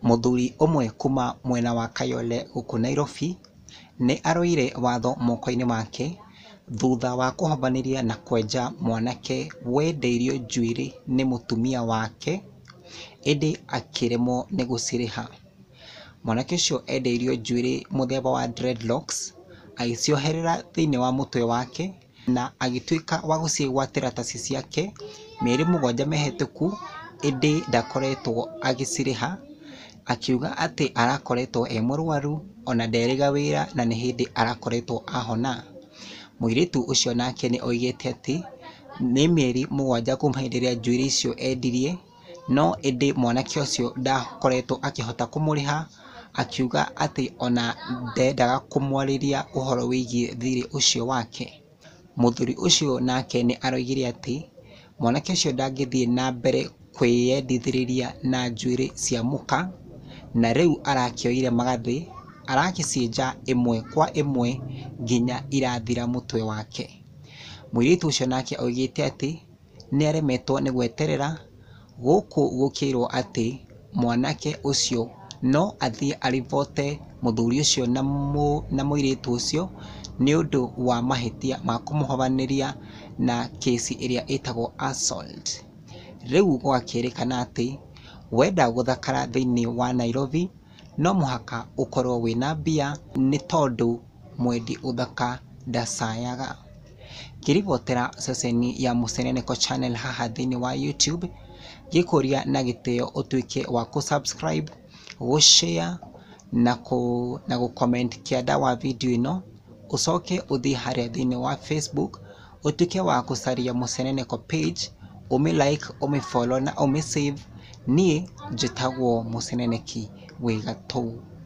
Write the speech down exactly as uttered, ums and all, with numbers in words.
Muthuri umwe kuma mwena wa Kayole guku Nairobi ni aroire watho moko-ini make thutha wa kuhambaniria na kwenja mwanake wendeirio njuiri ni mutumia wake indi akiremwo ni guciriha. Mwanake ucio endeirio njuiri muthemba wa dreadlocks agicioherera thiini wa mutwe wake na agituika wa gucigwatira taci ciake mieri mugwanja mihituku indi ndakoretwo agiciriha, akiuga ati arakoretwo e murwaru ona nderiga wira na ni hindi arakoretwo ahona. Muiritu ucio nake ni oigite ati ni mieri mugwanja kuma hindi ria njuiri icio endirie, no indi mwanake ucio ndakoretwo akihota kumuriha, akiuga ati ona ndendaga kumwariria uhoro wigie thiri ucio wake. Muthuri ucio nake ni aroigire ati mwanake ucio ndangithie na mbere kwiyendithiriria na njuiri cia muka, na riu arakioire magathi aragicinja imwe kwa imwe nginya irathira mutwe wake. Muiritu ucio nake oigite ati ni aremetwo ni gweterera guku gukirwo ati mwanake ucio no athie arivote muthuri ucio na mu na muiritu ucio ni undu wa mahitia ma kumuhovaniria na kesi iria itagwo assault. Riu gwakirikana ati wenda guthakara thiini wa Nairobi no muhaka ukorwo wina mbia, ni tondu mwendi uthaka ndacayaga. Kiribotera ceceni ya Museneneko channel haha thiini wa YouTube, gikuria na gitio utuike wa kusubscribe, gushare na ku na gucomment kianda wa video ino, ucoke uthie haria thiini wa Facebook utuike wa kucaria Museneneko page, umi like, umi follow na umi save. Nie njitagwo Museneneki wi gatũ.